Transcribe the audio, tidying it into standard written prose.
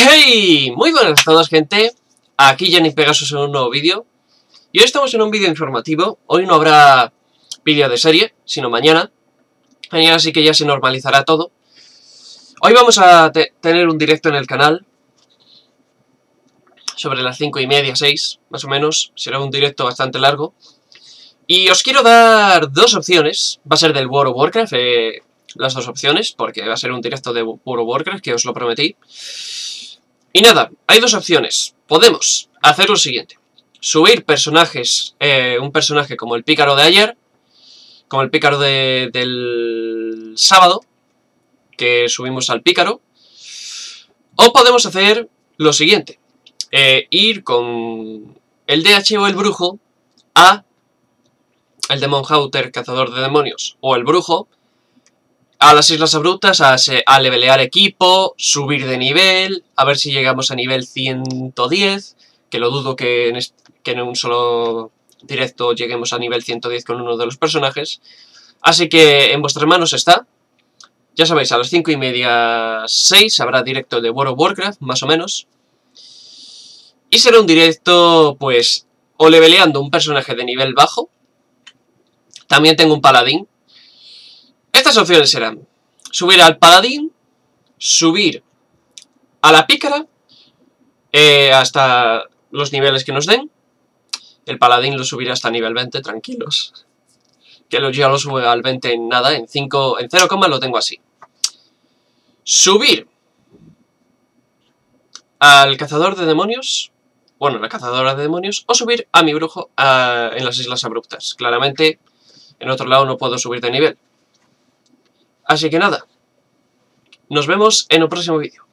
¡Hey! Muy buenas a todos, gente. Aquí Jenny Pegasus en un nuevo vídeo. Y hoy estamos en un vídeo informativo. Hoy no habrá vídeo de serie, sino mañana. Mañana sí que ya se normalizará todo. Hoy vamos a tener un directo en el canal. Sobre las 5:30, 6, más o menos. Será un directo bastante largo. Y os quiero dar dos opciones. Va a ser del World of Warcraft, las dos opciones, porque va a ser un directo de World of Warcraft, que os lo prometí. Y nada, hay dos opciones. Podemos hacer lo siguiente. Subir personajes, un personaje como el pícaro de ayer, como el pícaro del sábado, que subimos al pícaro. O podemos hacer lo siguiente. Ir con el DH o el brujo a el Demon Hunter, cazador de demonios, o el brujo, a las Islas Abruptas, a levelear equipo, subir de nivel, a ver si llegamos a nivel 110, que lo dudo que en un solo directo lleguemos a nivel 110 con uno de los personajes. Así que en vuestras manos está. Ya sabéis, a las 5:30, 6 habrá directo de World of Warcraft, más o menos. Y será un directo, pues, o leveleando un personaje de nivel bajo. También tengo un paladín. Estas opciones serán subir al paladín, subir a la pícara, hasta los niveles que nos den. El paladín lo subirá hasta nivel 20, tranquilos. Que ya lo sube al 20 en nada, en 0, lo tengo así. Subir al cazador de demonios, bueno, la cazadora de demonios, o subir a mi brujo en las Islas Abruptas. Claramente, en otro lado no puedo subir de nivel. Así que nada, nos vemos en el próximo vídeo.